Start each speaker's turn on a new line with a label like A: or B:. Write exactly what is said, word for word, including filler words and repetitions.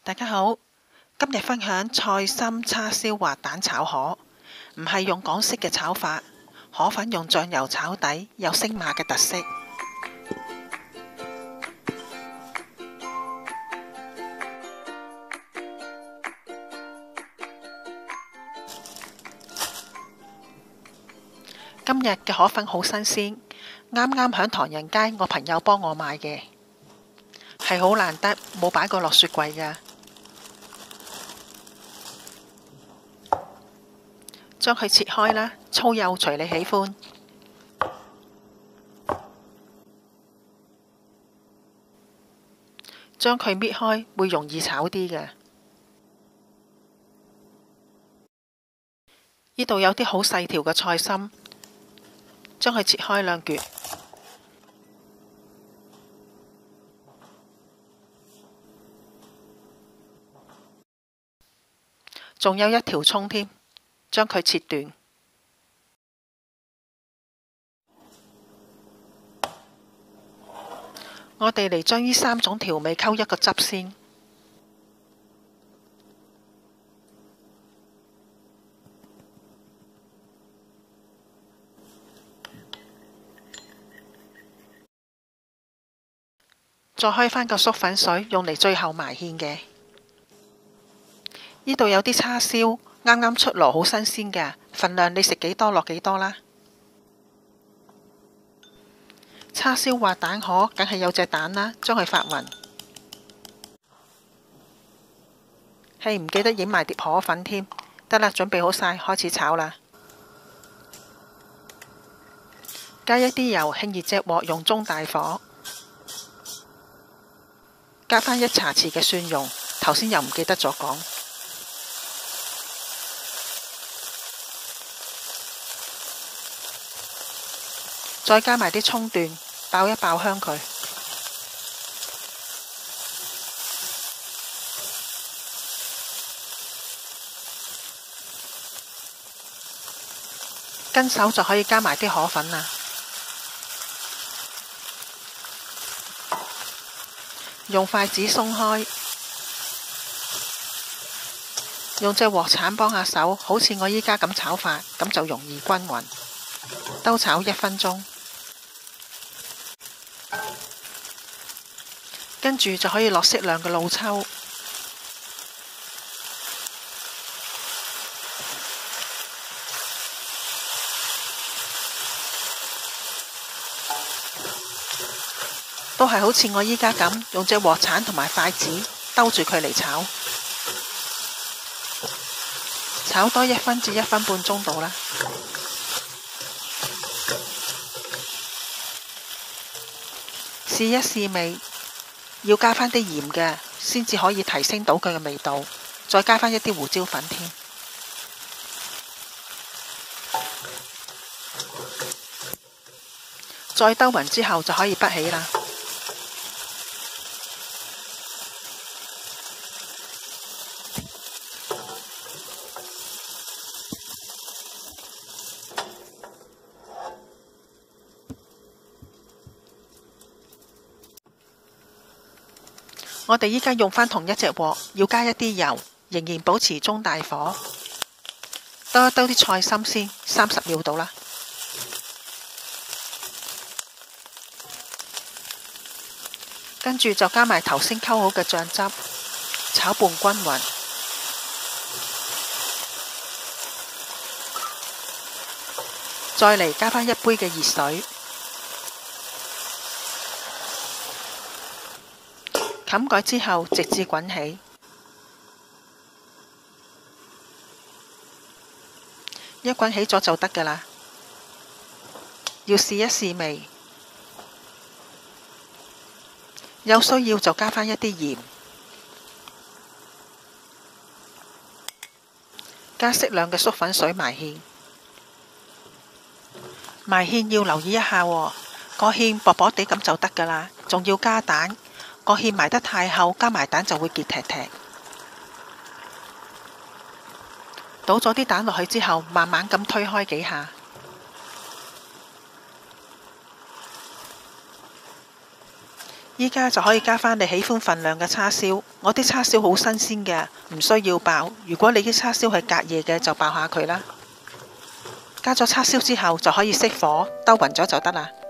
A: 大家好，今日分享菜心叉燒滑蛋炒河，唔係用港式嘅炒法，河粉用醬油炒底，有星馬嘅特色。今日嘅河粉好新鮮，啱啱響唐人街我朋友幫我買嘅，係好難得，冇擺過落雪櫃㗎。將佢切開啦，粗幼隨你喜歡。將佢搣開會容易炒啲嘅。呢度有啲好細條嘅菜心，將佢切開兩橛。仲有一條蔥添。將佢切斷，我哋嚟將呢三種調味溝一個汁先。再開返個粟粉水，用嚟最後埋芡嘅。呢度有啲叉燒。啱啱出爐，好新鮮㗎，份量你食幾多落幾多啦。叉燒滑蛋河，梗係有隻蛋啦，將佢發勻。係唔記得影埋碟河粉添，得啦，準備好晒，開始炒啦。加一啲油，興熱隻鑊，用中大火。加返一茶匙嘅蒜蓉，頭先又唔記得咗講。再加埋啲蔥段，爆一爆香佢。跟手就可以加埋啲河粉啦。用筷子鬆開，用隻鑊鏟幫下手，好似我依家咁炒法，咁就容易均勻。兜炒一分鐘。跟住就可以落適量嘅老抽，都係好似我依家咁，用隻鑊鏟同埋筷子兜住佢嚟炒，炒多一分至一分半鐘到啦。試一試味。要加返啲鹽嘅，先至可以提升到佢嘅味道。再加返一啲胡椒粉添。再兜勻之後就可以畢起啦。我哋依家用返同一隻鑊，要加一啲油，仍然保持中大火，兜一兜啲菜心先，三十秒到啦。跟住就加埋頭先溝好嘅醬汁，炒拌均勻。再嚟加返一杯嘅熱水。冚蓋之後，直至滾起。一滾起咗就得㗎喇。要試一試味，有需要就加返一啲鹽，加適量嘅粟粉水埋芡。埋芡要留意一下喎，個芡薄薄地咁就得㗎喇，仲要加蛋。個芡埋得太厚，加埋蛋就會結踢踢。倒咗啲蛋落去之後，慢慢咁推開幾下。 依家就可以加返你喜歡份量嘅叉燒。我啲叉燒好新鮮嘅，唔需要爆。如果你啲叉燒係隔夜嘅，就爆下佢啦。加咗叉燒之後就可以熄火，兜勻咗就得啦。